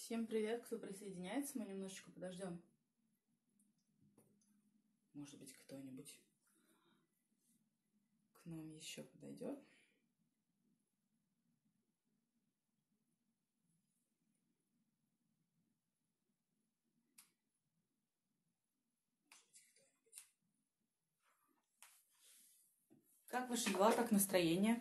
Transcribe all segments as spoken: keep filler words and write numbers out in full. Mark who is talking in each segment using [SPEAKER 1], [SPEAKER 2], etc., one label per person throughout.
[SPEAKER 1] Всем привет, кто присоединяется, мы немножечко подождем. Может быть, кто-нибудь к нам еще подойдет. Как ваши дела, как настроение?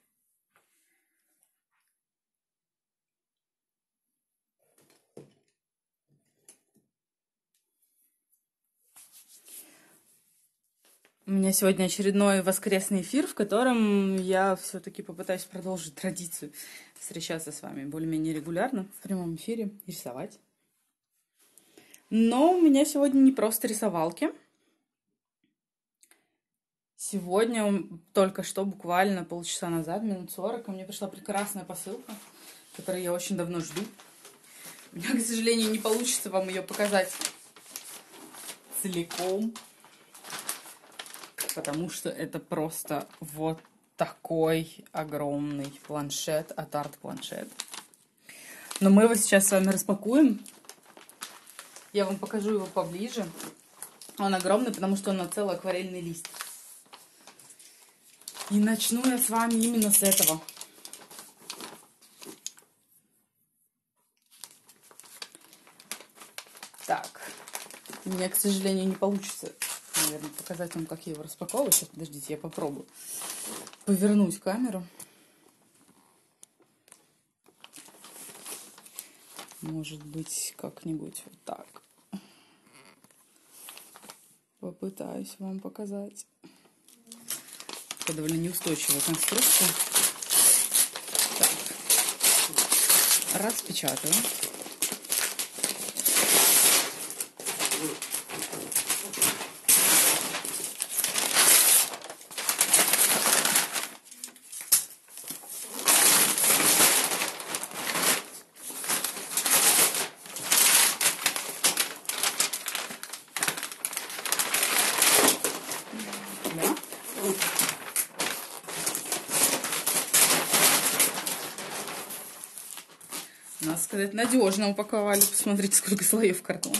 [SPEAKER 1] У меня сегодня очередной воскресный эфир, в котором я все-таки попытаюсь продолжить традицию встречаться с вами более-менее регулярно в прямом эфире и рисовать. Но у меня сегодня не просто рисовалки. Сегодня, только что, буквально полчаса назад, минут сорок, ко мне пришла прекрасная посылка, которую я очень давно жду. У меня, к сожалению, не получится вам ее показать целиком, потому что это просто вот такой огромный планшет от Art Планшет. Но мы его сейчас с вами распакуем. Я вам покажу его поближе. Он огромный, потому что он на целый акварельный лист. И начну я с вами именно с этого. Так, мне, к сожалению, не получится, наверное, показать вам, как я его распаковываю. Сейчас, подождите, я попробую повернуть камеру. Может быть, как-нибудь вот так. Попытаюсь вам показать. Это довольно неустойчивая конструкция. Так. Распечатаю. Надо сказать, надежно упаковали. Посмотрите, сколько слоев картона.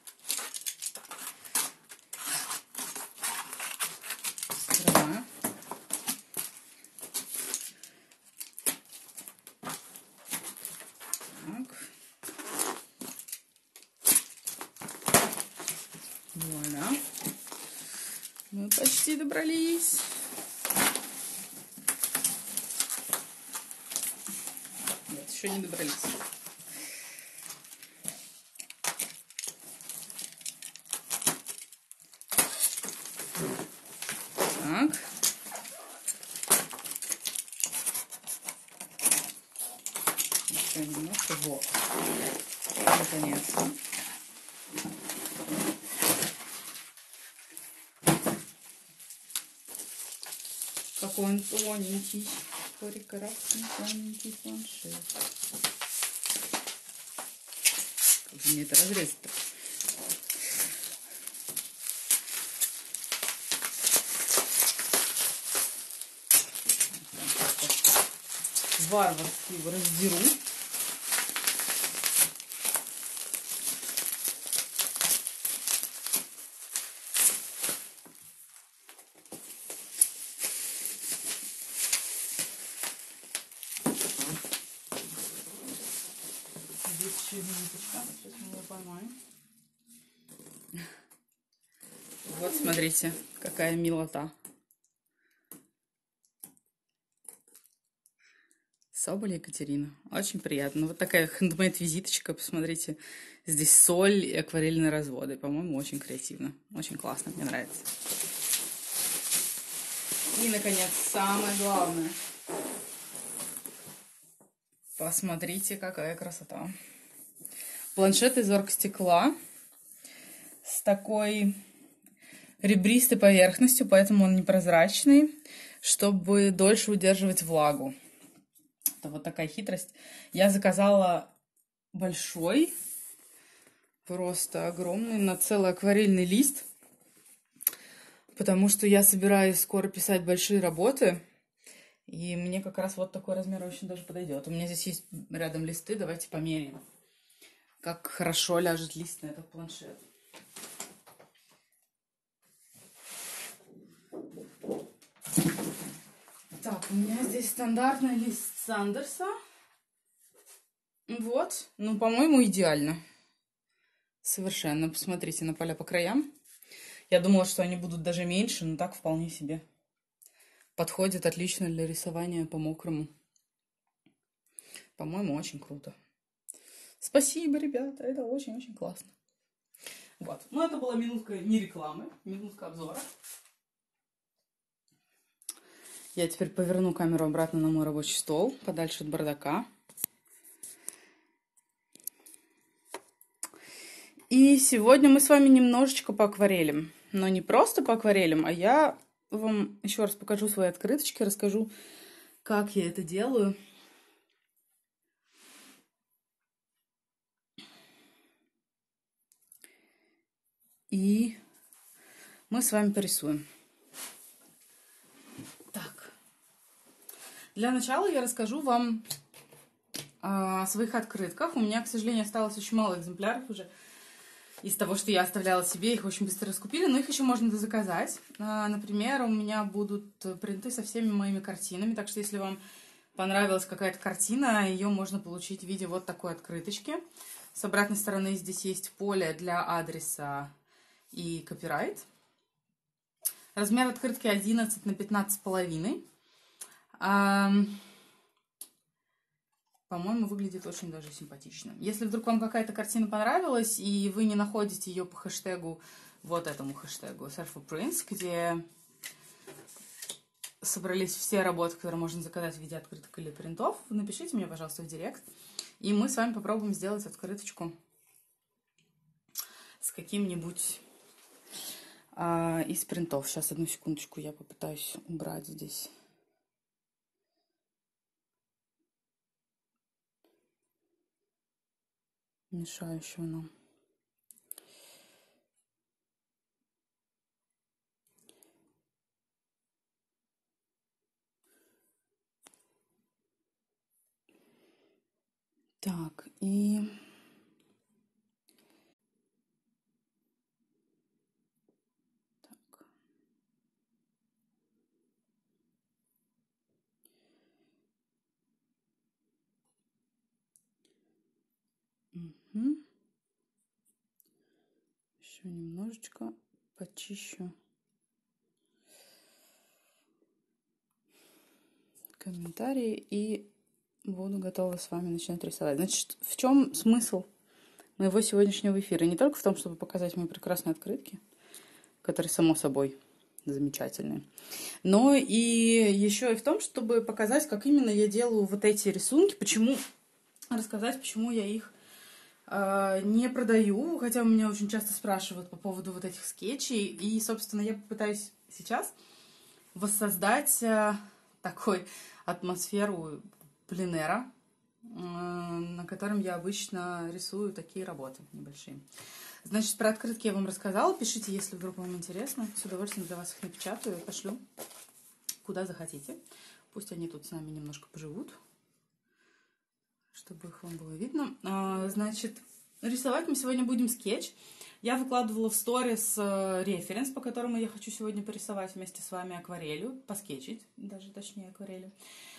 [SPEAKER 1] Открываю. Так. Вуаля. Мы почти добрались. Нет, еще не добрались. Так. Еще немножко. Вот. Наконец-то. Какой он тоненький. Прекрасный тоненький планшет. Как же мне это разрезать-то? Варварски его раздеру. Здесь еще минуточка. Сейчас мы его поймаем. Вот, смотрите, какая милота. Соболь Екатерина. Очень приятно. Вот такая хендмейд-визиточка. Посмотрите, здесь соль и акварельные разводы. По-моему, очень креативно. Очень классно, мне нравится. И, наконец, самое главное. Посмотрите, какая красота. Планшет из оргстекла с такой ребристой поверхностью, поэтому он непрозрачный, чтобы дольше удерживать влагу. Это вот такая хитрость. Я заказала большой, просто огромный, на целый акварельный лист, потому что я собираюсь скоро писать большие работы, и мне как раз вот такой размер очень даже подойдет. У меня здесь есть рядом листы, давайте померяем. как хорошо ляжет лист на этот планшет. Так, у меня здесь стандартный лист Сандерса. Вот, ну, по-моему, идеально. Совершенно. Посмотрите на поля по краям. Я думала, что они будут даже меньше, но так вполне себе. Подходит отлично для рисования по мокрому. По-моему, очень круто. Спасибо, ребята, это очень-очень классно. Вот, ну это была минутка не рекламы, минутка обзора. Я теперь поверну камеру обратно на мой рабочий стол, подальше от бардака. И сегодня мы с вами немножечко по акварелям. Но не просто по акварелям, а я вам еще раз покажу свои открыточки, расскажу, как я это делаю. И мы с вами порисуем. Так. Для начала я расскажу вам о своих открытках. У меня, к сожалению, осталось очень мало экземпляров уже. Из того, что я оставляла себе, их очень быстро раскупили, но их еще можно дозаказать. Например, у меня будут принты со всеми моими картинами, так что если вам понравилась какая-то картина, ее можно получить в виде вот такой открыточки. С обратной стороны здесь есть поле для адреса и копирайт. Размер открытки одиннадцать на пятнадцать с половиной. По-моему, выглядит очень даже симпатично. Если вдруг вам какая-то картина понравилась, и вы не находите ее по хэштегу, вот этому хэштегу Surfer Prints, где собрались все работы, которые можно заказать в виде открыток или принтов, напишите мне, пожалуйста, в директ, и мы с вами попробуем сделать открыточку с каким-нибудь а, из принтов. Сейчас, одну секундочку, я попытаюсь убрать здесь мешающего нам. Так, и так. Угу. Еще немножечко почищу комментарии и буду готова с вами начинать рисовать. Значит, в чем смысл моего сегодняшнего эфира? Не только в том, чтобы показать мои прекрасные открытки, которые, само собой, замечательные, но и еще и в том, чтобы показать, как именно я делаю вот эти рисунки, почему, рассказать, почему я их э, не продаю, хотя меня очень часто спрашивают по поводу вот этих скетчей, и, собственно, я попытаюсь сейчас воссоздать э, такой атмосферу пленэра, на котором я обычно рисую такие работы небольшие. Значит, про открытки я вам рассказала. Пишите, если вдруг вам интересно. С удовольствием для вас их напечатаю и пошлю куда захотите. Пусть они тут с нами немножко поживут, чтобы их вам было видно. Значит, рисовать мы сегодня будем скетч. Я выкладывала в сторис референс, по которому я хочу сегодня порисовать вместе с вами акварелью, поскетчить, даже точнее акварелью.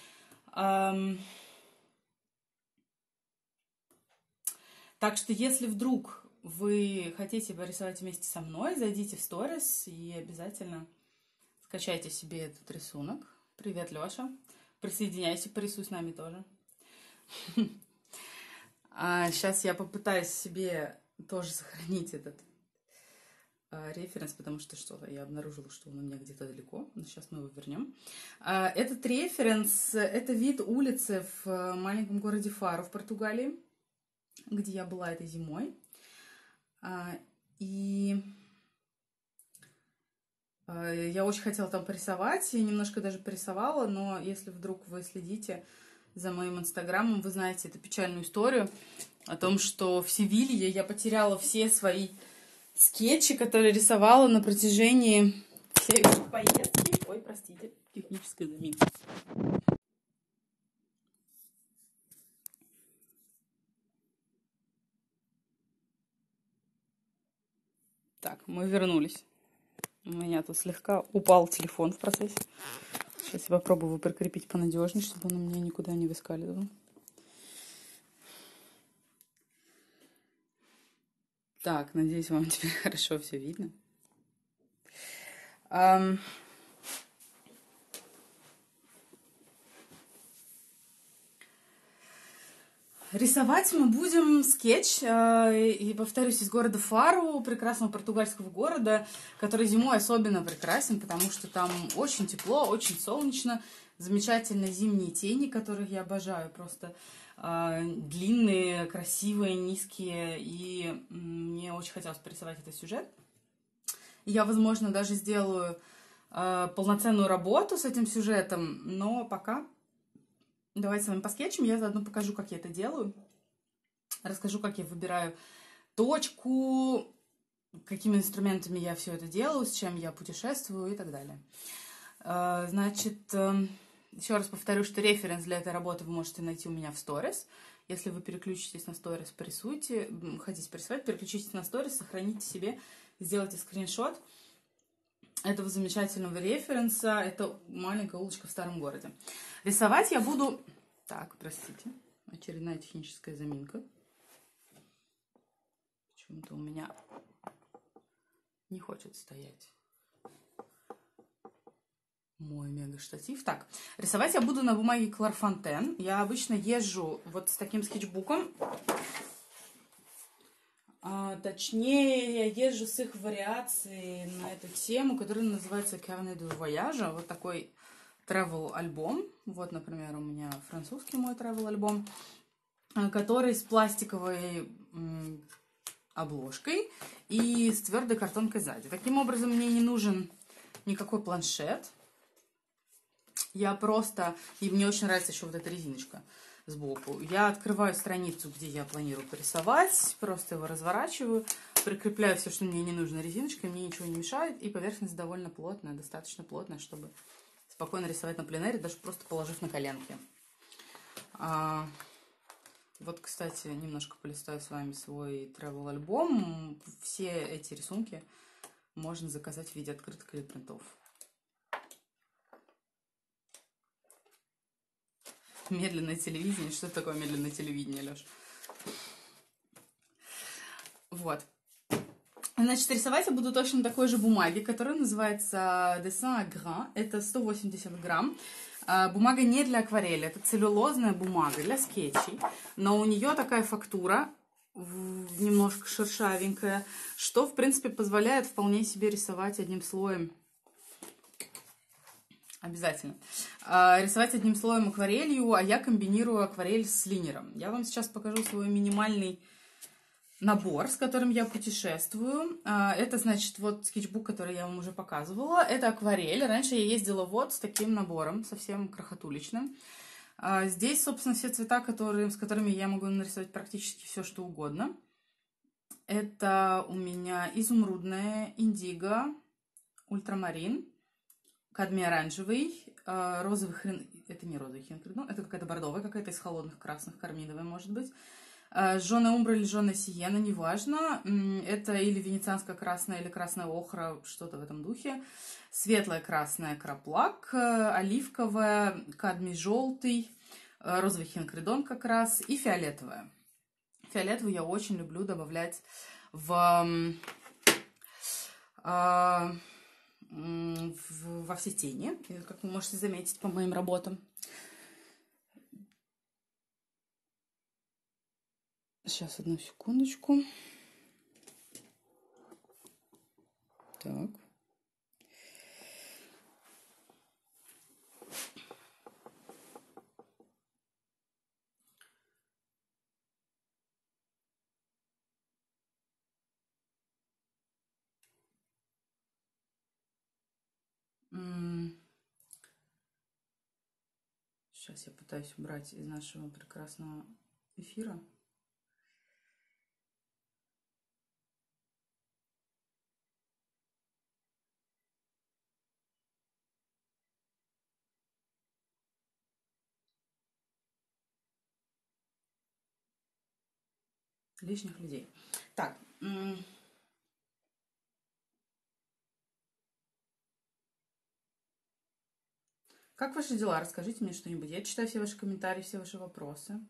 [SPEAKER 1] Так что, если вдруг вы хотите порисовать вместе со мной, зайдите в сторис и обязательно скачайте себе этот рисунок. Привет, Лёша. Присоединяйся, порисуй с нами тоже. А сейчас я попытаюсь себе тоже сохранить этот а, референс, потому что что-то я обнаружила, что он у меня где-то далеко. Но сейчас мы его вернем. А, этот референс, это вид улицы в маленьком городе Фаро в Португалии, где я была этой зимой. А, и а, я очень хотела там порисовать, и немножко даже порисовала, но если вдруг вы следите за моим инстаграмом, вы знаете эту печальную историю о том, что в Севилье я потеряла все свои скетчи, которые рисовала на протяжении всей поездки. Ой, простите, техническая заминка. Так, мы вернулись. У меня тут слегка упал телефон в процессе. Сейчас я попробую его прикрепить понадежнее, чтобы он у меня никуда не выскальзывал. Так, надеюсь, вам теперь хорошо все видно. Um... Рисовать мы будем скетч, и повторюсь, из города Фару, прекрасного португальского города, который зимой особенно прекрасен, потому что там очень тепло, очень солнечно, замечательные зимние тени, которых я обожаю, просто длинные, красивые, низкие, и мне очень хотелось порисовать этот сюжет. Я, возможно, даже сделаю полноценную работу с этим сюжетом, но пока... Давайте с вами поскетчим, я заодно покажу, как я это делаю. Расскажу, как я выбираю точку, какими инструментами я все это делаю, с чем я путешествую и так далее. Значит, еще раз повторю, что референс для этой работы вы можете найти у меня в сторис. Если вы переключитесь на сторис, порисуйте, хотите порисовать, переключитесь на сторис, сохраните себе, сделайте скриншот этого замечательного референса. Это маленькая улочка в старом городе. Рисовать я буду... Так, простите. Очередная техническая заминка. Почему-то у меня не хочет стоять мой мега-штатив. Так, рисовать я буду на бумаге Clairefontaine. Я обычно езжу вот с таким скетчбуком. А, точнее, я езжу с их вариацией на эту тему, которая называется Carnet de Voyage. Вот такой travel альбом. Вот, например, у меня французский мой travel альбом, который с пластиковой м, обложкой и с твердой картонкой сзади. Таким образом, мне не нужен никакой планшет. Я просто... И мне очень нравится еще вот эта резиночка сбоку. Я открываю страницу, где я планирую порисовать, просто его разворачиваю, прикрепляю все, что мне не нужно резиночкой, мне ничего не мешает, и поверхность довольно плотная, достаточно плотная, чтобы спокойно рисовать на пленэре, даже просто положив на коленки. А, вот, кстати, немножко полистаю с вами свой travel альбом. Все эти рисунки можно заказать в виде открыток или принтов. Медленное телевидение. Что такое медленное телевидение, Леш? Вот. Значит, рисовать я буду точно на такой же бумаге, которая называется Dessin à Grain. Это сто восемьдесят грамм. Бумага не для акварели, это целлюлозная бумага для скетчей. Но у нее такая фактура, немножко шершавенькая, что, в принципе, позволяет вполне себе рисовать одним слоем. Обязательно. А, рисовать одним слоем акварелью, а я комбинирую акварель с линером. Я вам сейчас покажу свой минимальный набор, с которым я путешествую. А, это, значит, вот скетчбук, который я вам уже показывала. Это акварель. Раньше я ездила вот с таким набором, совсем крохотуличным. А, здесь, собственно, все цвета, которые, с которыми я могу нарисовать практически все, что угодно. Это у меня изумрудная, индиго, ультрамарин, кадмий оранжевый, розовый хрен... Это не розовый хрен, это какая-то бордовая, какая-то из холодных красных, карминовая, может быть. Жженая умбра или жженая сиена, неважно. Это или венецианская красная, или красная охра, что-то в этом духе. Светлая красная краплак, оливковая, кадмий желтый, розовый хинкридон как раз и фиолетовая. Фиолетовую я очень люблю добавлять в... во все тени, как вы можете заметить по моим работам. Сейчас, одну секундочку. Так. Сейчас я пытаюсь убрать из нашего прекрасного эфира. Лишних людей. Так. Как ваши дела? Расскажите мне что-нибудь. Я читаю все ваши комментарии, все ваши вопросы.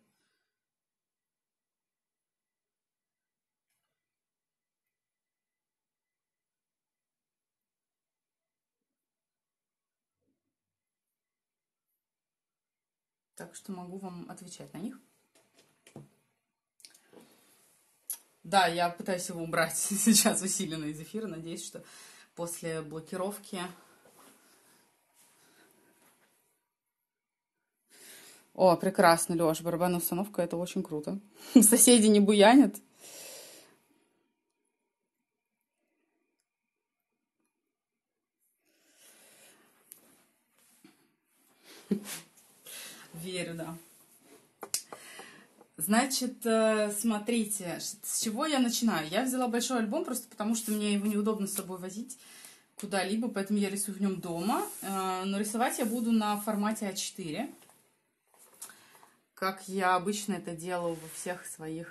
[SPEAKER 1] Так что могу вам отвечать на них. Да, я пытаюсь его убрать сейчас усиленно из эфира. Надеюсь, что после блокировки... О, прекрасно, Лёш, барабанная установка, это очень круто. Соседи не буянят. Верю, да. Значит, смотрите, с чего я начинаю. Я взяла большой альбом просто потому, что мне его неудобно с собой возить куда-либо, поэтому я рисую в нем дома. Но рисовать я буду на формате а четыре, как я обычно это делаю во всех своих,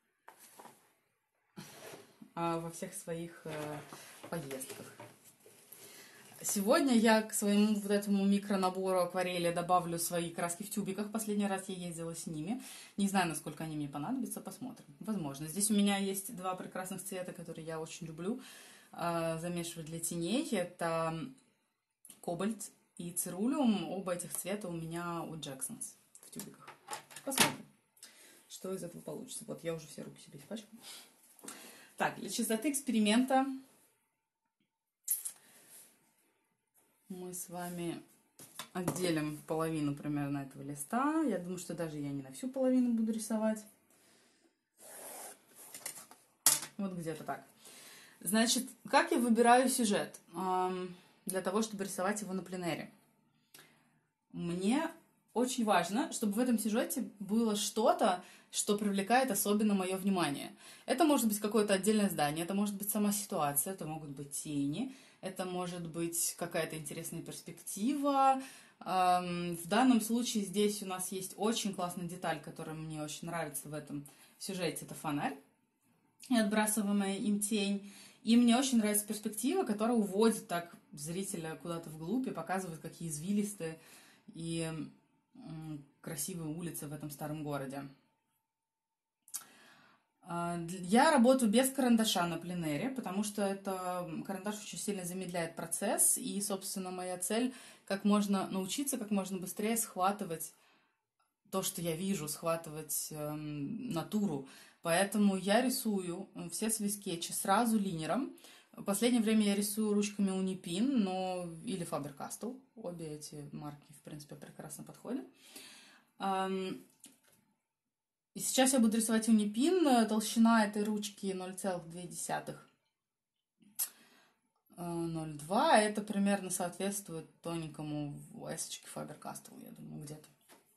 [SPEAKER 1] во всех своих поездках. Сегодня я к своему вот этому микронабору акварели добавлю свои краски в тюбиках. Последний раз я ездила с ними. Не знаю, насколько они мне понадобятся, посмотрим. Возможно. Здесь у меня есть два прекрасных цвета, которые я очень люблю э, замешивать для теней. Это кобальт и цирулиум. Оба этих цвета у меня у Jackson's в тюбиках. Посмотрим, что из этого получится. Вот я уже все руки себе испачкала. Так, для чистоты эксперимента мы с вами отделим половину примерно этого листа. Я думаю, что даже я не на всю половину буду рисовать. Вот где-то так. Значит, как я выбираю сюжет для того, чтобы рисовать его на пленэре? Мне очень важно, чтобы в этом сюжете было что-то, что привлекает особенно мое внимание. Это может быть какое-то отдельное здание, это может быть сама ситуация, это могут быть тени, это может быть какая-то интересная перспектива. В данном случае здесь у нас есть очень классная деталь, которая мне очень нравится в этом сюжете. Это фонарь и отбрасываемая им тень. И мне очень нравится перспектива, которая уводит так зрителя куда-то вглубь и показывает, какие извилистые и красивые улицы в этом старом городе. Я работаю без карандаша на пленэре, потому что это карандаш очень сильно замедляет процесс, и, собственно, моя цель как можно научиться как можно быстрее схватывать то, что я вижу, схватывать э, натуру. Поэтому я рисую все свои скетчи сразу линером. В последнее время я рисую ручками Unipin, но или Faber-Castell. Обе эти марки, в принципе, прекрасно подходят. И сейчас я буду рисовать Unipin. Толщина этой ручки ноль целых две десятых. ноль целых два. Это примерно соответствует тоненькому эсочке Faber-Castell, я думаю, где-то.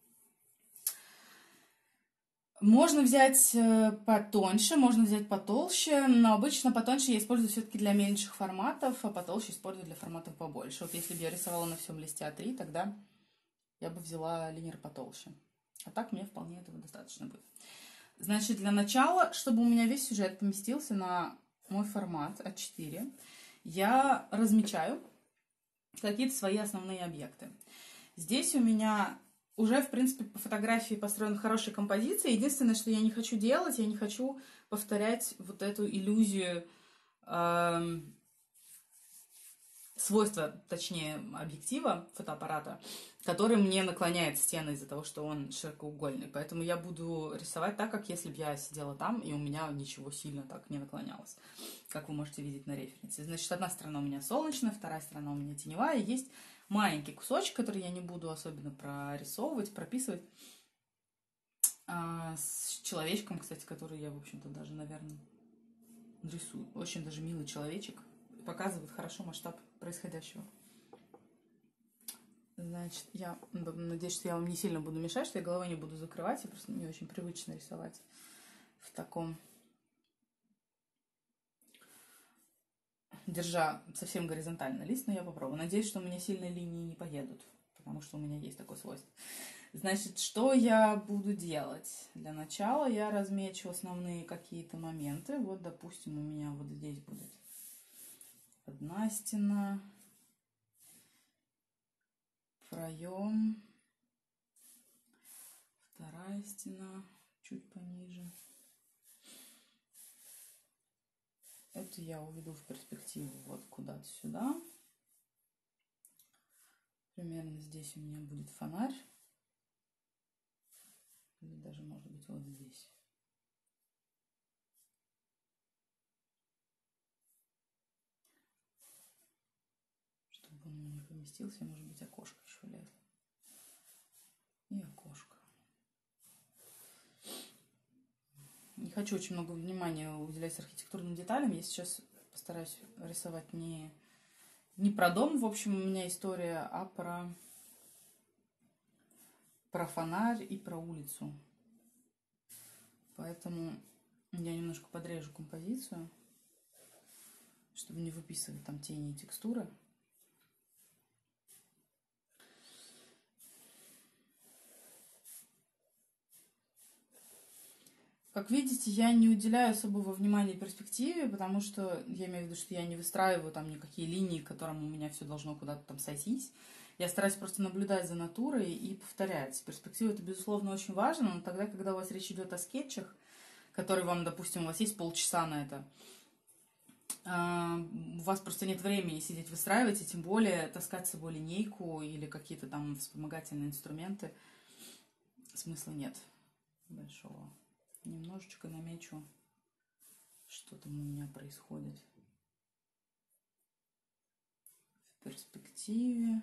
[SPEAKER 1] Можно взять потоньше, можно взять потолще, но обычно потоньше я использую все-таки для меньших форматов, а потолще использую для форматов побольше. Вот если бы я рисовала на всем листе а три, тогда я бы взяла линер потолще. А так мне вполне этого достаточно будет. Значит, для начала, чтобы у меня весь сюжет поместился на мой формат а четыре, я размечаю какие-то свои основные объекты. Здесь у меня уже, в принципе, по фотографии построена хорошая композиция. Единственное, что я не хочу делать, я не хочу повторять вот эту иллюзию, э, свойства, точнее, объектива фотоаппарата, который мне наклоняет стены из-за того, что он широкоугольный. Поэтому я буду рисовать так, как если бы я сидела там, и у меня ничего сильно так не наклонялось, как вы можете видеть на референсе. Значит, одна сторона у меня солнечная, вторая сторона у меня теневая, и есть маленький кусочек, который я не буду особенно прорисовывать, прописывать, а, с человечком, кстати, который я, в общем-то, даже, наверное, рисую. Очень даже милый человечек. Показывает хорошо масштаб происходящего. Значит, я надеюсь, что я вам не сильно буду мешать, что я головой не буду закрывать. Я просто не очень привычно рисовать в таком... Держа совсем горизонтально лист, но я попробую. Надеюсь, что у меня сильные линии не поедут, потому что у меня есть такое свойство. Значит, что я буду делать? Для начала я размечу основные какие-то моменты. Вот, допустим, у меня вот здесь будет одна стена, проем, вторая стена чуть пониже. Это я уведу в перспективу вот куда-то сюда. Примерно здесь у меня будет фонарь. Или даже, может быть, вот здесь. Чтобы он у меня поместился, может быть, окошко еще влезло. И окошко. Не хочу очень много внимания уделять архитектурным деталям. Я сейчас постараюсь рисовать не, не про дом, в общем, у меня история, а про, про фонарь и про улицу. Поэтому я немножко подрежу композицию, чтобы не выписывать там тени и текстуры. Как видите, я не уделяю особого внимания перспективе, потому что я имею в виду, что я не выстраиваю там никакие линии, к которым у меня все должно куда-то там сойтись. Я стараюсь просто наблюдать за натурой и повторять. Перспектива — это, безусловно, очень важно, но тогда, когда у вас речь идет о скетчах, которые вам, допустим, у вас есть полчаса на это, у вас просто нет времени сидеть выстраивать, и тем более таскать с собой линейку или какие-то там вспомогательные инструменты. Смысла нет большого. Немножечко намечу, что там у меня происходит в перспективе.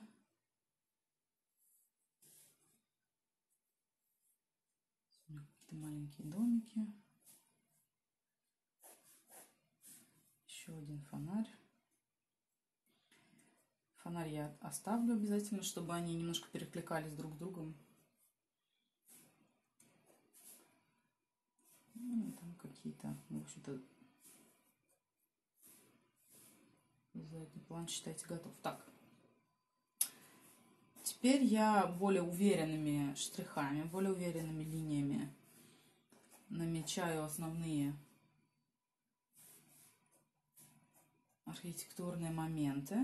[SPEAKER 1] Какие-то маленькие домики. Еще один фонарь. Фонарь я оставлю обязательно, чтобы они немножко перекликались друг с другом. Ну, там какие-то, в общем-то, задний план, считайте, готов. Так. Теперь я более уверенными штрихами, более уверенными линиями намечаю основные архитектурные моменты.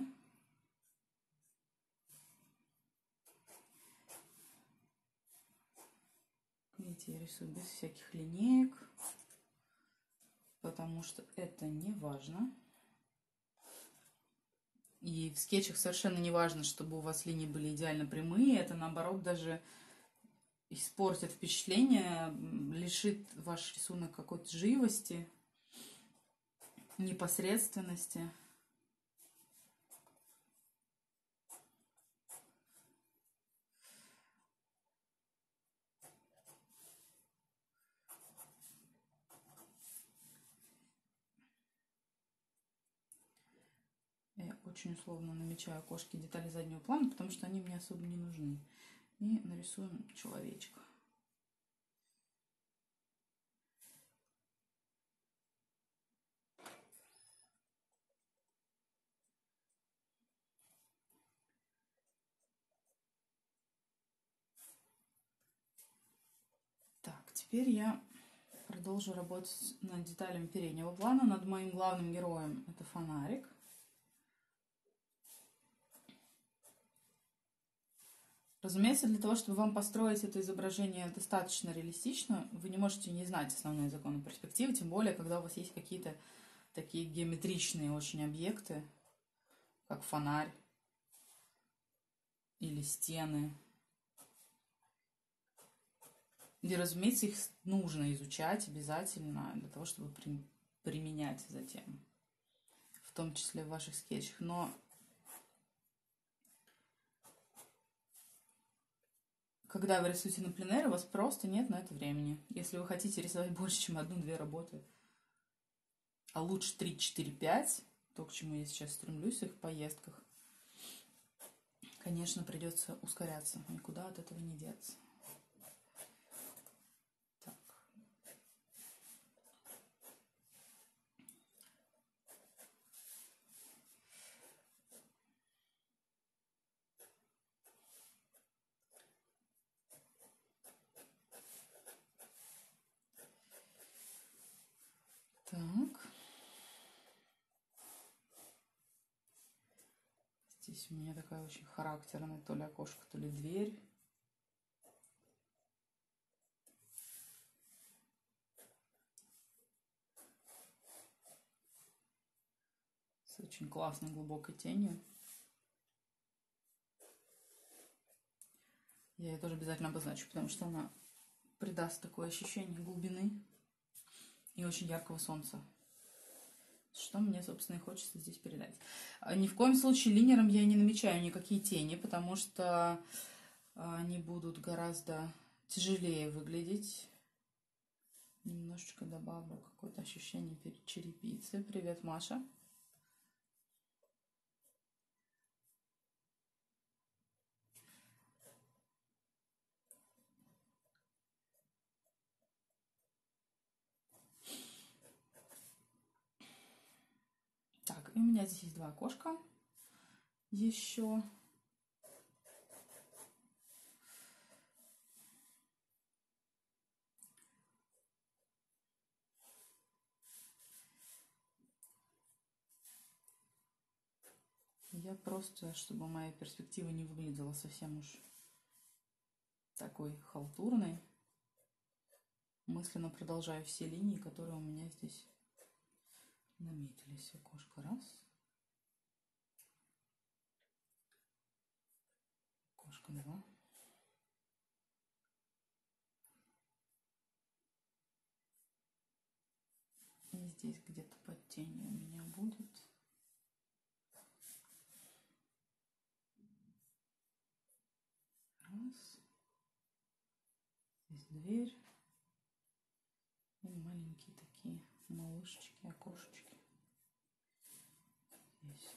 [SPEAKER 1] Видите, я рисую без всяких линеек, потому что это не важно. И в скетчах совершенно не важно, чтобы у вас линии были идеально прямые. Это, наоборот, даже испортит впечатление, лишит ваш рисунок какой-то живости, непосредственности. Я очень условно намечаю окошки, детали заднего плана, потому что они мне особо не нужны. И нарисуем человечка. Так, теперь я продолжу работать над деталями переднего плана. Над моим главным героем это фонарик. Разумеется, для того, чтобы вам построить это изображение достаточно реалистично, вы не можете не знать основные законы перспективы, тем более, когда у вас есть какие-то такие геометричные очень объекты, как фонарь или стены. И, разумеется, их нужно изучать обязательно для того, чтобы при, применять затем, в том числе в ваших скетчах. Но когда вы рисуете на пленэре, у вас просто нет на это времени. Если вы хотите рисовать больше, чем одну-две работы, а лучше три, четыре, пять, то, к чему я сейчас стремлюсь в их поездках, конечно, придется ускоряться. Никуда от этого не деться. Так. Так. Здесь у меня такая очень характерная то ли окошко, то ли дверь. С очень классной глубокой тенью. Я ее тоже обязательно обозначу, потому что она придаст такое ощущение глубины и очень яркого солнца. Что мне, собственно, и хочется здесь передать. Ни в коем случае линером я не намечаю никакие тени, потому что они будут гораздо тяжелее выглядеть. Немножечко добавлю какое-то ощущение черепицы. Привет, Маша. Так, и у меня здесь есть два окошка еще. Я просто, чтобы моя перспектива не выглядела совсем уж такой халтурной, мысленно продолжаю все линии, которые у меня здесь наметились. Окошко раз. Окошко два. И здесь где-то под тенью у меня будет. Раз. Здесь дверь. И маленькие такие малышечки, окошечки. Здесь.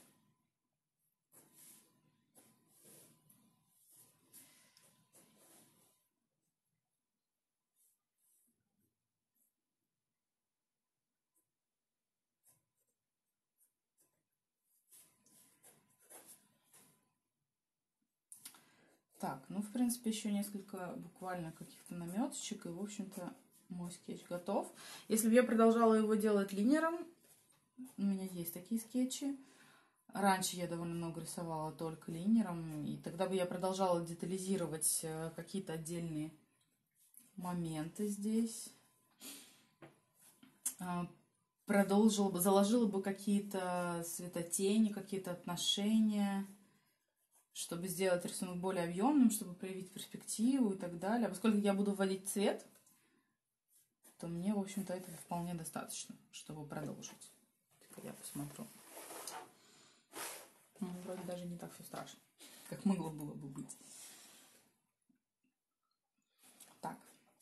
[SPEAKER 1] Так, ну, в принципе, еще несколько буквально каких-то наметочек, и, в общем-то, мой скетч готов. Если бы я продолжала его делать линером, у меня есть такие скетчи. Раньше я довольно много рисовала только линером, и тогда бы я продолжала детализировать какие-то отдельные моменты здесь. Продолжила бы, заложила бы какие-то светотени, какие-то отношения, чтобы сделать рисунок более объемным, чтобы проявить перспективу и так далее. А поскольку я буду вводить цвет, то мне, в общем-то, этого вполне достаточно, чтобы продолжить. Я посмотрю. Ну, вроде даже не так все страшно, как могло было бы быть. Так.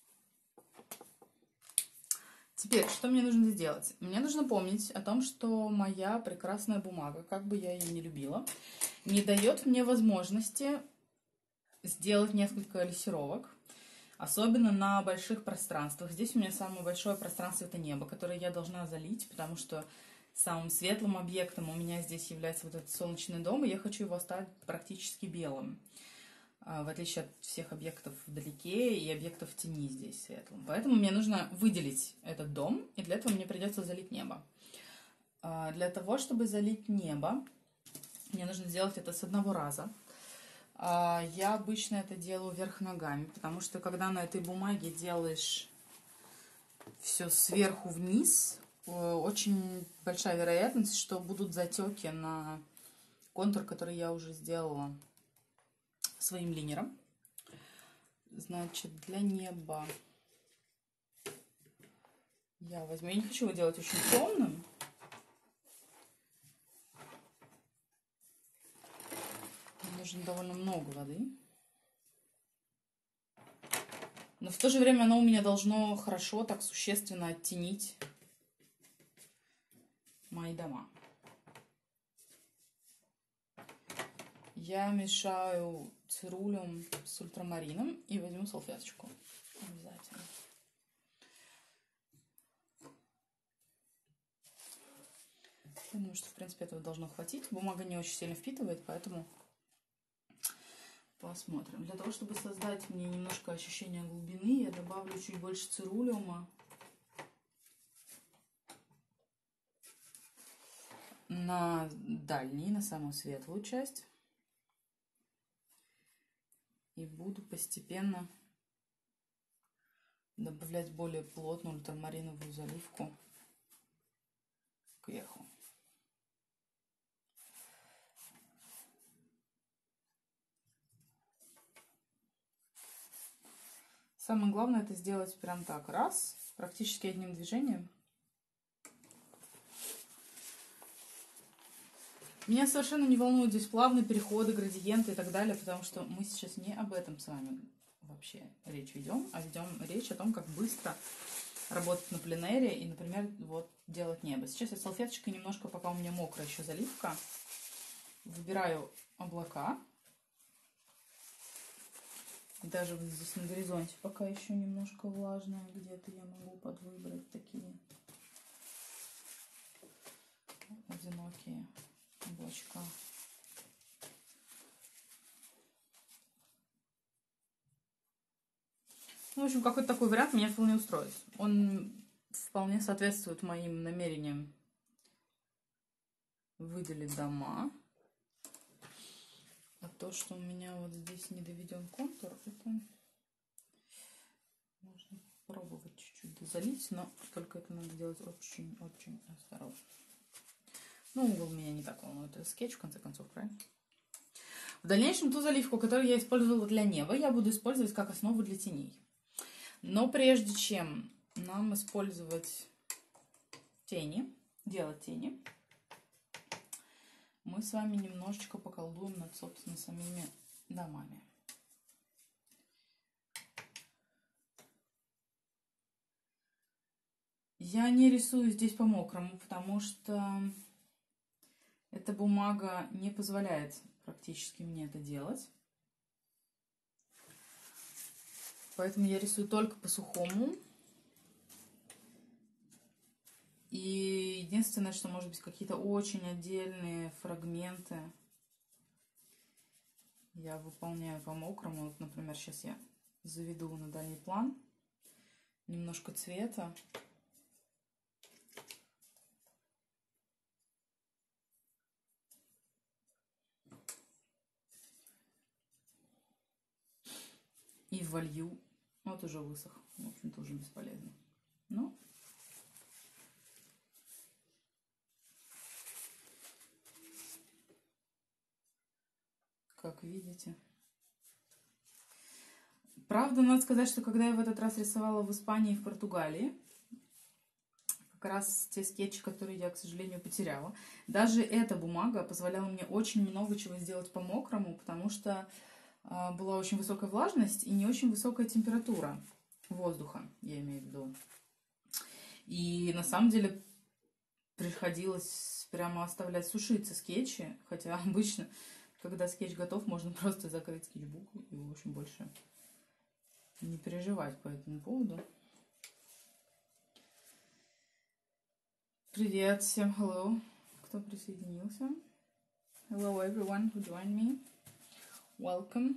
[SPEAKER 1] Теперь, что мне нужно сделать? Мне нужно помнить о том, что моя прекрасная бумага, как бы я ее не любила, не дает мне возможности сделать несколько лессировок, особенно на больших пространствах. Здесь у меня самое большое пространство — это небо, которое я должна залить, потому что самым светлым объектом у меня здесь является вот этот солнечный дом, и я хочу его оставить практически белым, в отличие от всех объектов вдалеке и объектов в тени здесь светлым. Поэтому мне нужно выделить этот дом, и для этого мне придется залить небо. Для того, чтобы залить небо, мне нужно сделать это с одного раза. Я обычно это делаю вверх ногами, потому что когда на этой бумаге делаешь все сверху вниз, очень большая вероятность, что будут затеки на контур, который я уже сделала своим линером. Значит, для неба я возьму. Я не хочу его делать очень темным. Нужно довольно много воды. Но в то же время оно у меня должно хорошо, так существенно оттенить мои дома. Я мешаю цирулем с ультрамарином и возьму салфеточку. Обязательно. Я думаю, что, в принципе, этого должно хватить. Бумага не очень сильно впитывает, поэтому посмотрим. Для того, чтобы создать мне немножко ощущение глубины, я добавлю чуть больше цирулиума на дальней, на самую светлую часть. И буду постепенно добавлять более плотную ультрамариновую заливку кверху. Самое главное это сделать прям так, раз, практически одним движением. Меня совершенно не волнуют здесь плавные переходы, градиенты и так далее, потому что мы сейчас не об этом с вами вообще речь ведем, а ведем речь о том, как быстро работать на пленэре и, например, вот делать небо. Сейчас я салфеточкой немножко, пока у меня мокрая еще заливка, выбираю облака. Даже вот здесь на горизонте пока еще немножко влажное, где-то я могу подвыбрать такие одинокие облачка. Ну, в общем, какой-то такой вариант меня вполне устроит. Он вполне соответствует моим намерениям выделить дома. А то, что у меня вот здесь не доведен контур, это можно пробовать чуть-чуть залить, но только это надо делать очень-очень осторожно. Ну, угол меня не так волнует, это скетч, в конце концов, правильно? В дальнейшем ту заливку, которую я использовала для неба, я буду использовать как основу для теней. Но прежде чем нам использовать тени, делать тени, мы с вами немножечко поколдуем над, собственно, самими домами. Я не рисую здесь по-мокрому, потому что эта бумага не позволяет практически мне это делать. Поэтому я рисую только по-сухому. И единственное, что может быть какие-то очень отдельные фрагменты я выполняю по-мокрому. Вот, например, сейчас я заведу на дальний план немножко цвета. И волью. Вот уже высох. В общем, тоже бесполезно. Но как видите. Правда, надо сказать, что когда я в этот раз рисовала в Испании и в Португалии, как раз те скетчи, которые я, к сожалению, потеряла, даже эта бумага позволяла мне очень много чего сделать по-мокрому, потому что э, была очень высокая влажность и не очень высокая температура воздуха, я имею в виду. И на самом деле приходилось прямо оставлять сушиться скетчи, хотя обычно, когда скетч готов, можно просто закрыть скетчбук и, в общем, больше не переживать по этому поводу. Привет всем, hello, кто присоединился. Hello everyone who joined me. Welcome.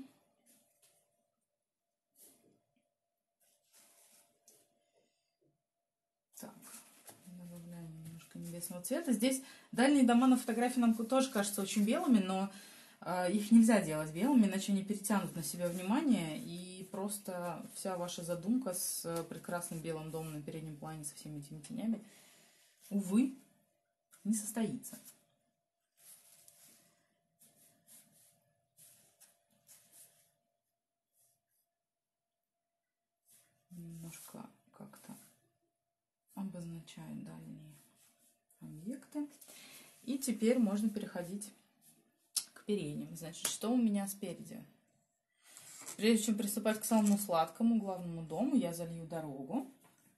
[SPEAKER 1] Так, добавляем немножко небесного цвета. Здесь дальние дома на фотографии нам тоже кажутся очень белыми, но э, их нельзя делать белыми, иначе они перетянут на себя внимание, и просто вся ваша задумка с прекрасным белым домом на переднем плане со всеми этими тенями, увы, не состоится. Немножко как-то обозначаю дальние объекты. И теперь можно переходить к передним. Значит, что у меня спереди? Прежде чем приступать к самому сладкому, главному дому, я залью дорогу.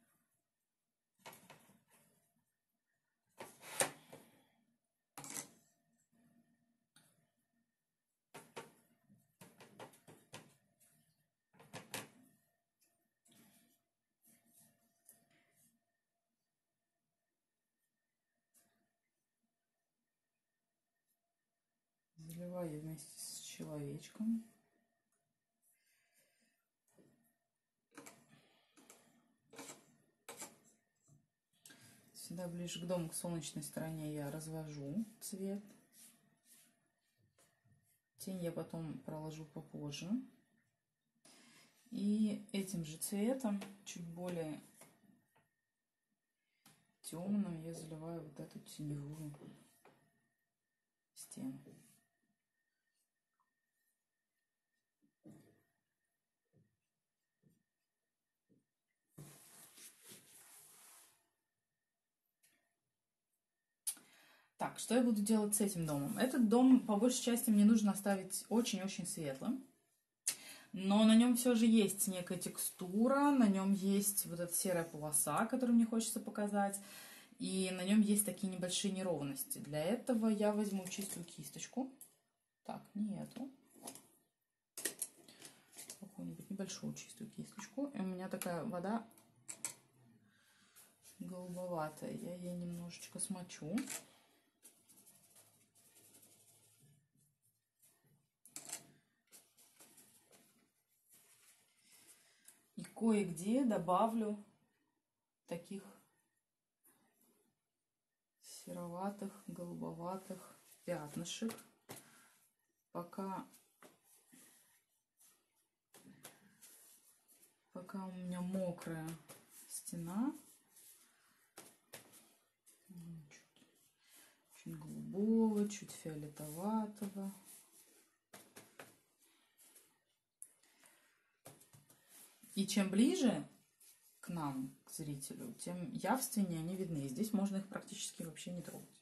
[SPEAKER 1] Заливаю вместе с человечком. Сюда ближе к дому, к солнечной стороне, я развожу цвет. Тень я потом проложу попозже. И этим же цветом, чуть более темным, я заливаю вот эту теневую стену. Так, что я буду делать с этим домом? Этот дом, по большей части, мне нужно оставить очень-очень светлым. Но на нем все же есть некая текстура, на нем есть вот эта серая полоса, которую мне хочется показать. И на нем есть такие небольшие неровности. Для этого я возьму чистую кисточку. Так, не эту. Какую-нибудь небольшую чистую кисточку. И у меня такая вода голубоватая. Я ей немножечко смочу. И кое-где добавлю таких сероватых, голубоватых пятнышек. Пока, пока у меня мокрая стена. Чуть, чуть голубого, чуть фиолетоватого. И чем ближе к нам, к зрителю, тем явственнее они видны. И здесь можно их практически вообще не трогать.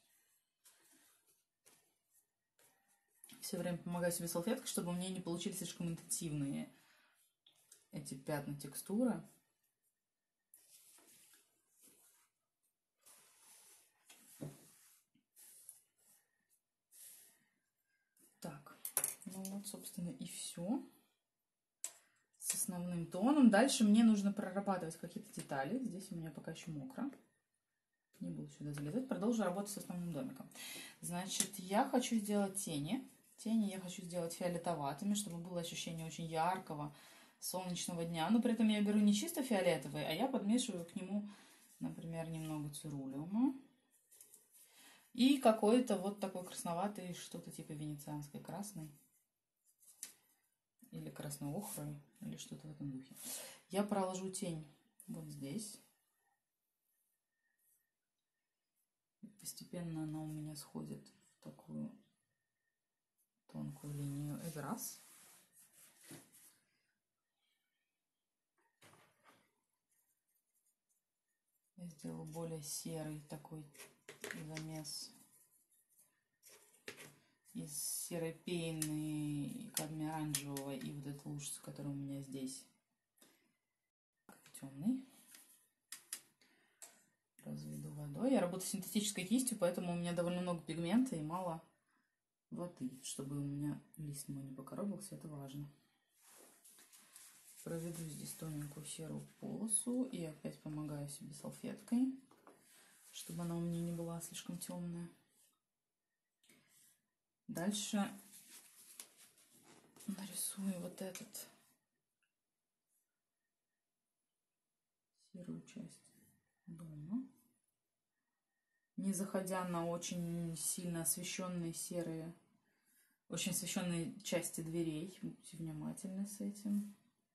[SPEAKER 1] Все время помогаю себе салфеткой, чтобы у меня не получились слишком интенсивные эти пятна текстуры. Так, ну вот, собственно, и все. С основным тоном. Дальше мне нужно прорабатывать какие-то детали. Здесь у меня пока еще мокро. Не буду сюда залезать. Продолжу работать с основным домиком. Значит, я хочу сделать тени. Тени я хочу сделать фиолетоватыми, чтобы было ощущение очень яркого солнечного дня. Но при этом я беру не чисто фиолетовый, а я подмешиваю к нему, например, немного цирулиума. И какой-то вот такой красноватый, что-то типа венецианской красной. Или красной охрой, или что-то в этом духе. Я проложу тень вот здесь. Постепенно она у меня сходит в такую тонкую линию. Это раз. Я сделала более серый такой замес из серой пены, кадмия-оранжевого и вот эта лужица, которая у меня здесь, темный. Разведу водой. Я работаю синтетической кистью, поэтому у меня довольно много пигмента и мало воды, чтобы у меня лист мой не покоробился, это важно. Проведу здесь тоненькую серую полосу и опять помогаю себе салфеткой, чтобы она у меня не была слишком темная. Дальше нарисую вот этот серую часть дома, не заходя на очень сильно освещенные серые, очень освещенные части дверей. Будьте внимательны с этим.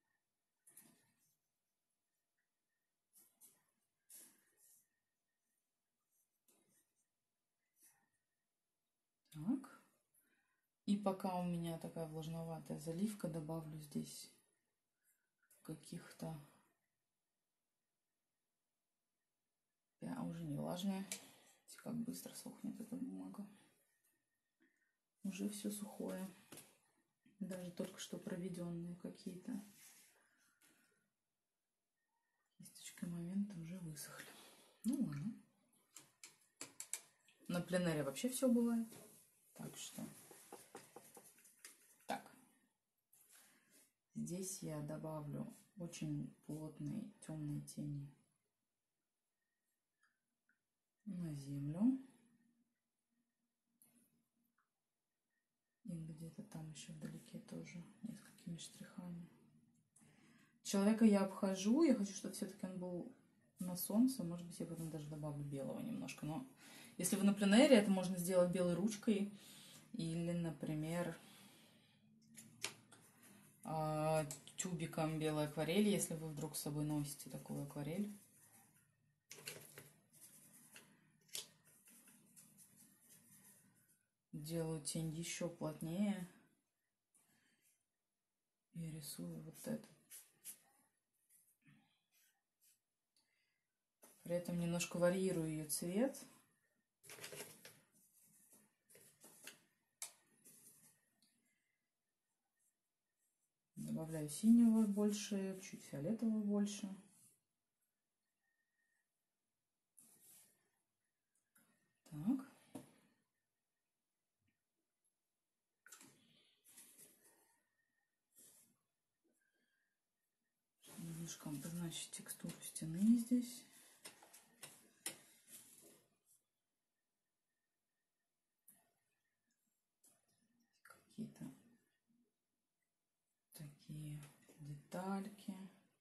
[SPEAKER 1] Так. И пока у меня такая влажноватая заливка, добавлю здесь каких-то... А уже не влажная. Как быстро сохнет эта бумага. Уже все сухое. Даже только что проведенные какие-то кисточкой моменты уже высохли. Ну ладно. На пленэре вообще все бывает. Так что... Так. Здесь я добавлю очень плотной темной тени на землю. И где-то там еще вдалеке тоже несколькими штрихами. Человека я обхожу. Я хочу, чтобы все-таки он был на солнце. Может быть, я потом даже добавлю белого немножко. Но если вы на пленэре, это можно сделать белой ручкой. Или, например, тюбиком белой акварели, если вы вдруг с собой носите такую акварель. Делаю тень еще плотнее и рисую вот это. При этом немножко варьирую ее цвет. Добавляю синего больше, чуть фиолетового больше. Так. Немножко обозначить текстуру стены здесь. Какие-то такие детальки.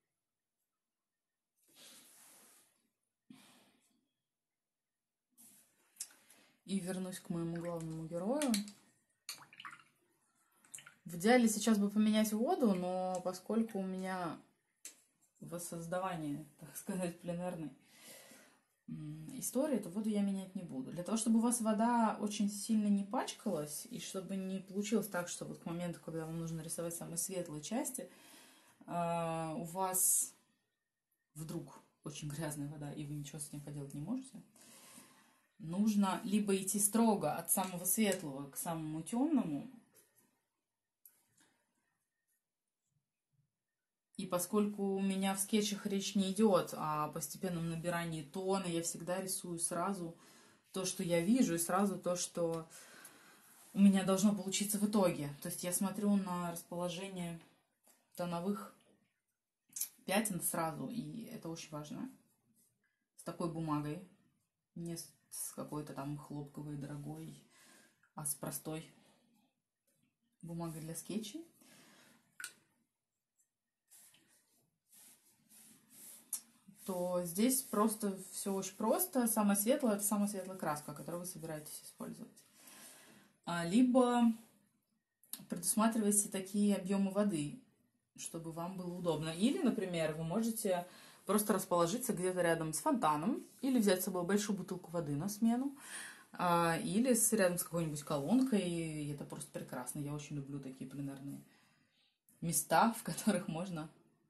[SPEAKER 1] И вернусь к моему главному герою. В идеале сейчас бы поменять воду, но поскольку у меня воссоздавание, так сказать, пленарной истории, то воду я менять не буду. Для того, чтобы у вас вода очень сильно не пачкалась, и чтобы не получилось так, что вот к моменту, когда вам нужно рисовать самые светлые части, у вас вдруг очень грязная вода, и вы ничего с ней поделать не можете, нужно либо идти строго от самого светлого к самому темному. И поскольку у меня в скетчах речь не идет о постепенном набирании тона, я всегда рисую сразу то, что я вижу, и сразу то, что у меня должно получиться в итоге. То есть я смотрю на расположение тоновых пятен сразу, и это очень важно. С такой бумагой, не с какой-то там хлопковой, дорогой, а с простой бумагой для скетчей. То здесь просто все очень просто. Самое светлое — это самая светлая краска, которую вы собираетесь использовать. Либо предусматривайте такие объемы воды, чтобы вам было удобно. Или, например, вы можете просто расположиться где-то рядом с фонтаном, или взять с собой большую бутылку воды на смену, или с, рядом с какой-нибудь колонкой. И это просто прекрасно. Я очень люблю такие пленарные места, в которых можно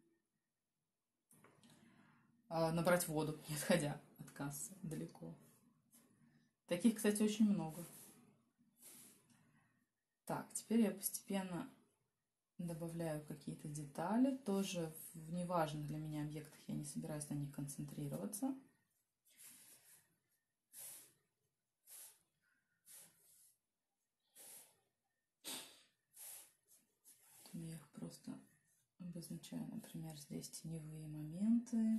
[SPEAKER 1] набрать воду, не отходя от кассы далеко. Таких, кстати, очень много. Так, теперь я постепенно добавляю какие-то детали. Тоже в неважных для меня объектах я не собираюсь на них концентрироваться. Я их просто обозначаю, например, здесь теневые моменты.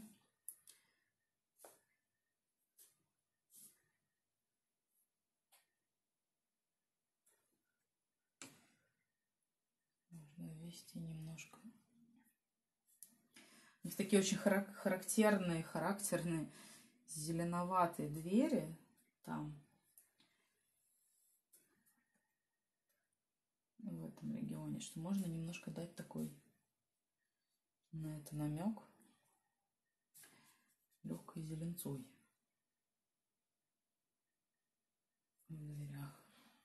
[SPEAKER 1] Можно ввести немножко. Есть такие очень характерные, характерные зеленоватые двери там, в этом регионе, что можно немножко дать такой на это намек легкой зеленцой в дверях.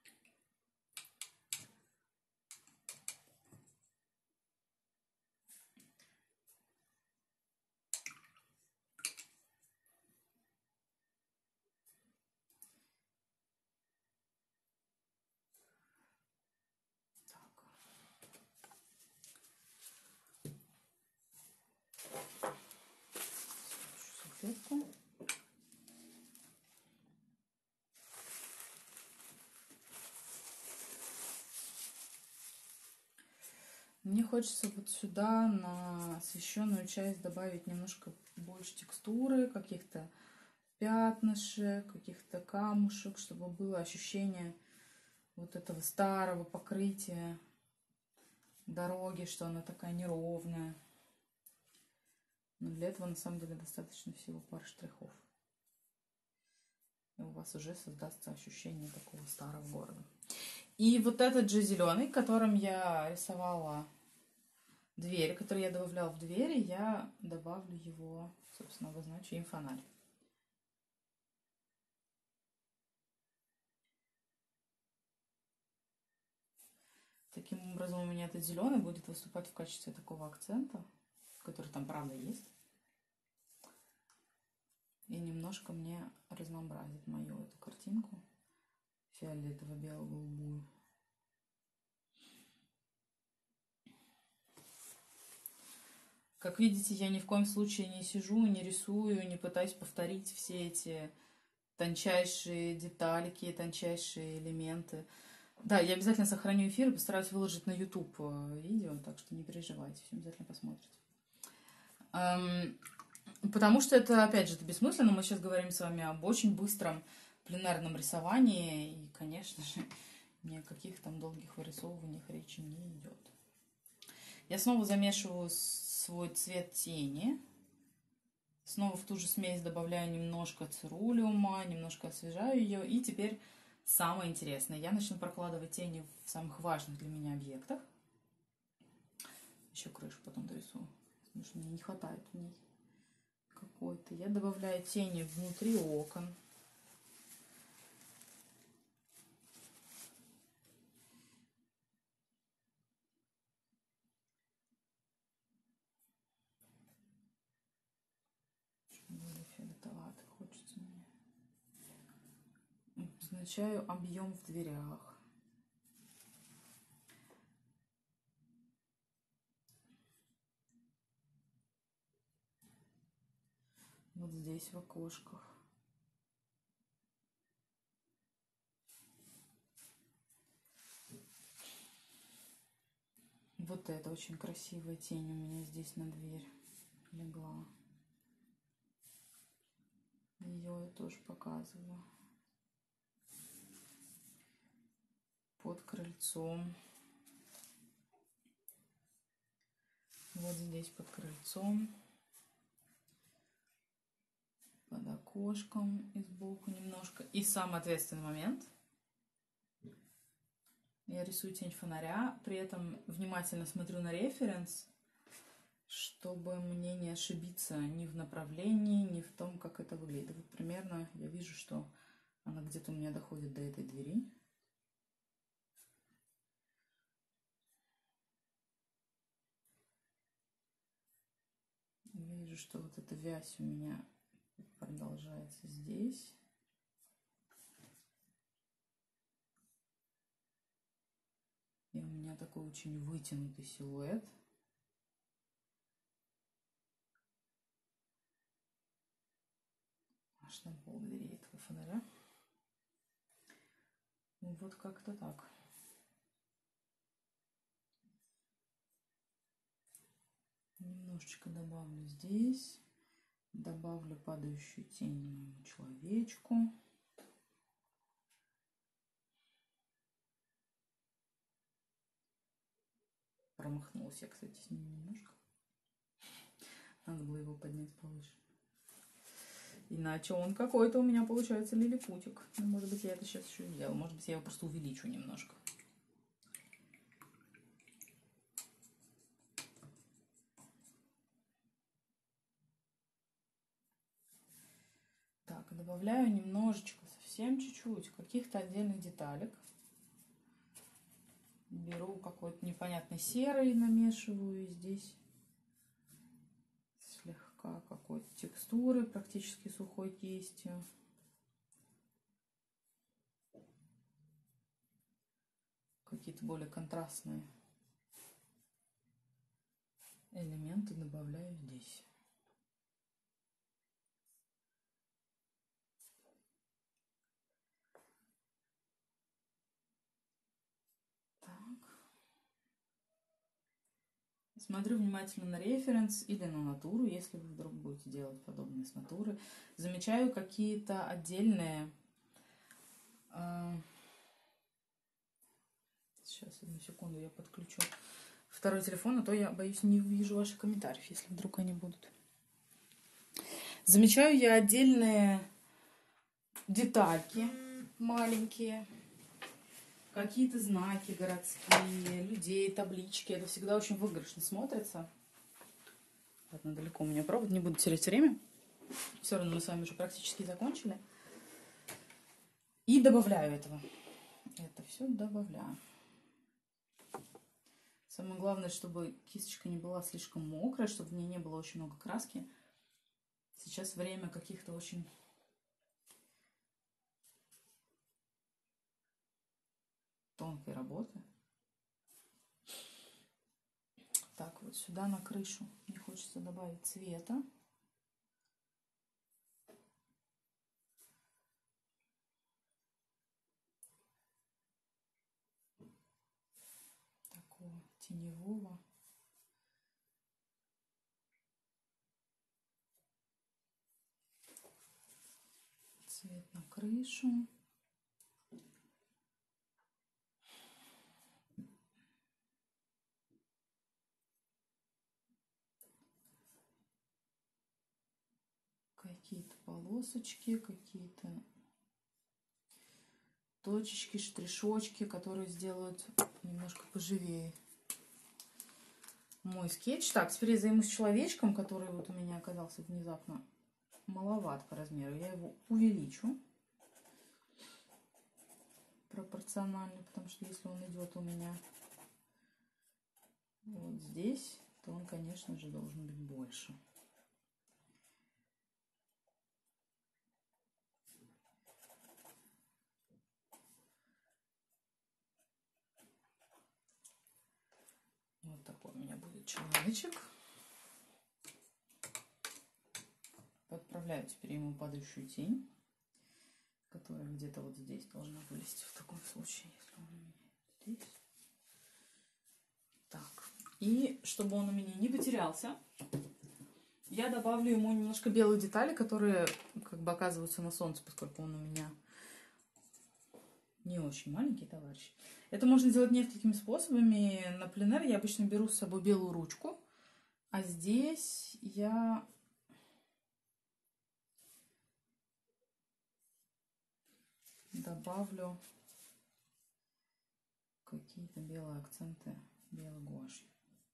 [SPEAKER 1] Мне хочется вот сюда на освещенную часть добавить немножко больше текстуры, каких-то пятнышек, каких-то камушек, чтобы было ощущение вот этого старого покрытия дороги, что она такая неровная. Но для этого на самом деле достаточно всего пары штрихов. И у вас уже создастся ощущение такого старого города. И вот этот же зеленый, которым я рисовала двери, которые я добавляла в двери, я добавлю его, собственно, обозначу им фонарь. Таким образом, у меня этот зеленый будет выступать в качестве такого акцента, который там, правда, есть. И немножко мне разнообразит мою эту картинку фиолетово-бело-голубую. Как видите, я ни в коем случае не сижу, не рисую, не пытаюсь повторить все эти тончайшие детальки, тончайшие элементы. Да, я обязательно сохраню эфир и постараюсь выложить на YouTube видео, так что не переживайте, все обязательно посмотрите. Эм, потому что это, опять же, это бессмысленно. Мы сейчас говорим с вами об очень быстром пленарном рисовании, и, конечно же, ни о каких там долгих вырисовываниях речи не идет. Я снова замешиваю свой цвет тени. Снова в ту же смесь добавляю немножко цирулиума, немножко освежаю ее. И теперь самое интересное. Я начну прокладывать тени в самых важных для меня объектах. Еще крышу потом дорисую, потому что мне не хватает в ней какой-то. Я добавляю тени внутри окон. Более фиолетовато хочется мне. Обозначаю объем в дверях. Вот здесь в окошках. Вот это очень красивая тень у меня здесь на дверь легла. Ее я тоже показываю. Под крыльцом. Вот здесь под крыльцом. Под окошком и сбоку немножко. И самый ответственный момент. Я рисую тень фонаря, при этом внимательно смотрю на референс, чтобы мне не ошибиться ни в направлении, ни в том, как это выглядит. Вот примерно я вижу, что она где-то у меня доходит до этой двери. Я вижу, что вот эта вязь у меня продолжается здесь. И у меня такой очень вытянутый силуэт. Аж на пол двери этого фонаря. Ну, вот как-то так. Немножечко добавлю здесь. Добавлю падающую тень моему человечку. Промахнулась я, кстати, с ним немножко. Надо было его поднять повыше. Иначе он какой-то у меня получается лилипутик. Ну, может быть, я это сейчас еще сделаю. Может быть, я его просто увеличу немножко. Так, добавляю немножечко, совсем чуть-чуть, каких-то отдельных деталек. Беру какой-то непонятный серый, намешиваю и здесь слегка какой-то текстуры, практически сухой кистью. Какие-то более контрастные элементы добавляю здесь. Смотрю внимательно на референс или на натуру, если вы вдруг будете делать подобное с натуры. Замечаю какие-то отдельные... Сейчас, одну секунду, я подключу второй телефон, а то я, боюсь, не увижу ваших комментариев, если вдруг они будут. Замечаю я отдельные детальки маленькие, какие-то знаки городские, людей, таблички. Это всегда очень выигрышно смотрится. Ладно, далеко у меня провод, не буду терять время. Все равно мы с вами уже практически закончили. И добавляю этого. Это все добавляю. Самое главное, чтобы кисточка не была слишком мокрая, чтобы в ней не было очень много краски. Сейчас время каких-то очень тонкой работы. Так, вот сюда на крышу мне хочется добавить цвета. Такого теневого. Цвет на крышу. Какие-то полосочки, какие-то точечки, штришочки, которые сделают немножко поживее мой скетч. Так, теперь я займусь человечком, который вот у меня оказался внезапно маловат по размеру. Я его увеличу пропорционально, потому что если он идет у меня вот здесь, то он, конечно же, должен быть больше. Вот такой у меня будет человечек. Подправляю теперь ему падающую тень, которая где-то вот здесь должна вылезти в таком случае, если он у меня здесь. Так, и чтобы он у меня не потерялся, я добавлю ему немножко белой детали, которые как бы оказываются на солнце, поскольку он у меня не очень маленький товарищ. Это можно сделать несколькими способами. На пленэр я обычно беру с собой белую ручку, а здесь я добавлю какие-то белые акценты белой гуашью.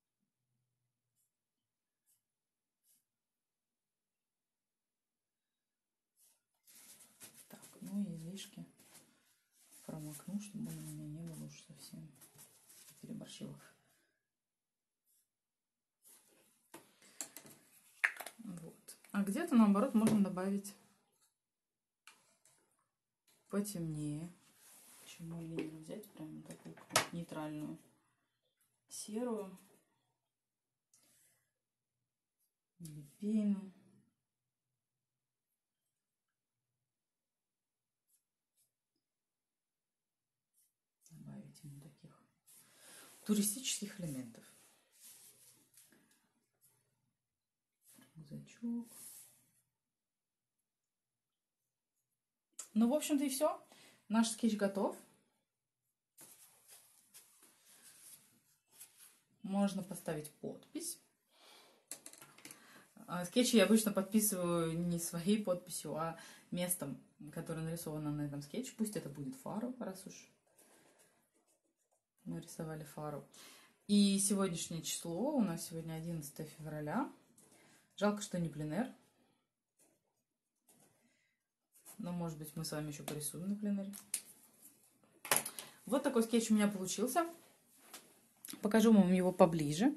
[SPEAKER 1] Так, ну и излишки промокну, чтобы он у меня не было уж совсем переборщилов. Вот. А где-то, наоборот, можно добавить потемнее. Почему линию взять прям такую нейтральную серую или пейну. Добавить ему таких туристических элементов. Рюкзачок. Ну, в общем-то, и все. Наш скетч готов. Можно поставить подпись. Скетчи я обычно подписываю не своей подписью, а местом, которое нарисовано на этом скетче. Пусть это будет фару, раз уж мы рисовали фару. И сегодняшнее число, у нас сегодня одиннадцатое февраля. Жалко, что не пленэр. Но, может быть, мы с вами еще порисуем на пленэре. Вот такой скетч у меня получился. Покажу вам его поближе.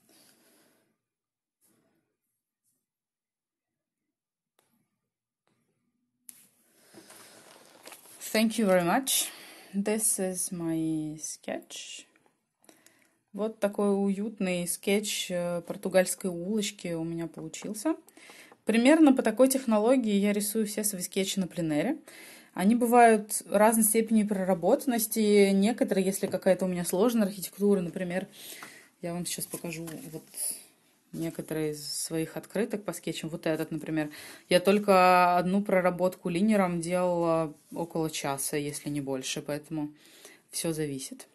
[SPEAKER 1] Thank you very much. This is my sketch. Вот такой уютный скетч португальской улочки у меня получился. Примерно по такой технологии я рисую все свои скетчи на пленэре. Они бывают разной степени проработанности. Некоторые, если какая-то у меня сложная архитектура, например, я вам сейчас покажу вот некоторые из своих открыток по скетчам. Вот этот, например. Я только одну проработку линером делала около часа, если не больше, поэтому все зависит.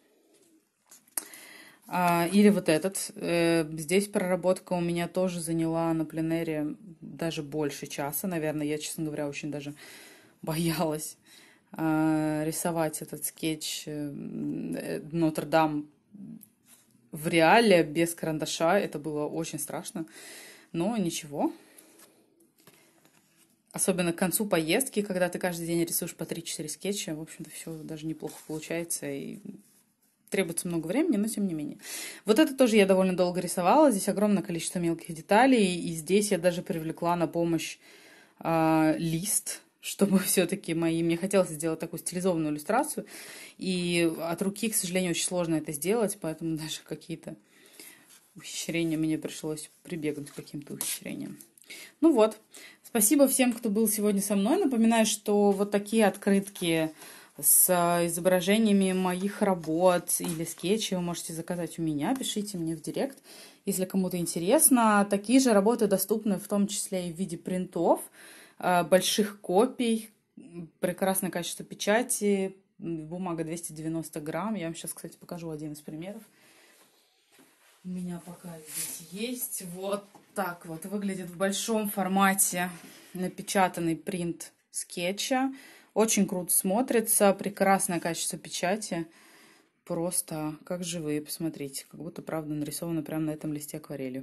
[SPEAKER 1] Или вот этот. Здесь проработка у меня тоже заняла на пленэре даже больше часа, наверное. Я, честно говоря, очень даже боялась э, рисовать этот скетч э, Нотр-Дам в реале без карандаша. Это было очень страшно, но ничего. Особенно к концу поездки, когда ты каждый день рисуешь по три-четыре скетча, в общем-то, все даже неплохо получается, и требуется много времени, но тем не менее. Вот это тоже я довольно долго рисовала, здесь огромное количество мелких деталей, и здесь я даже привлекла на помощь э, лист, чтобы все-таки мои... Мне хотелось сделать такую стилизованную иллюстрацию, и от руки, к сожалению, очень сложно это сделать, поэтому даже какие-то ухищрения мне пришлось прибегнуть к каким-то ухищрениям. Ну вот, спасибо всем, кто был сегодня со мной. Напоминаю, что вот такие открытки с изображениями моих работ или скетчей вы можете заказать у меня. Пишите мне в директ, если кому-то интересно. Такие же работы доступны в том числе и в виде принтов, больших копий, прекрасное качество печати, бумага двести девяносто грамм. Я вам сейчас, кстати, покажу один из примеров. У меня пока здесь есть. Вот так вот выглядит в большом формате напечатанный принт скетча. Очень круто смотрится. Прекрасное качество печати. Просто как живые. Посмотрите. Как будто, правда, нарисовано прямо на этом листе акварели.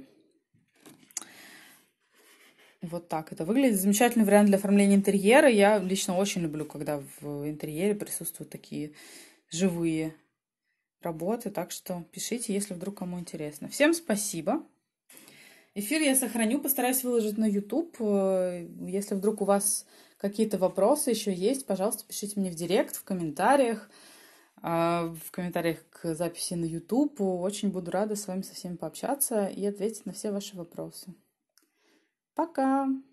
[SPEAKER 1] Вот так это выглядит. Замечательный вариант для оформления интерьера. Я лично очень люблю, когда в интерьере присутствуют такие живые работы, так что пишите, если вдруг кому интересно. Всем спасибо. Эфир я сохраню, постараюсь выложить на YouTube. Если вдруг у вас какие-то вопросы еще есть, пожалуйста, пишите мне в директ, в комментариях, в комментариях к записи на YouTube. Очень буду рада с вами со всеми пообщаться и ответить на все ваши вопросы. Пока!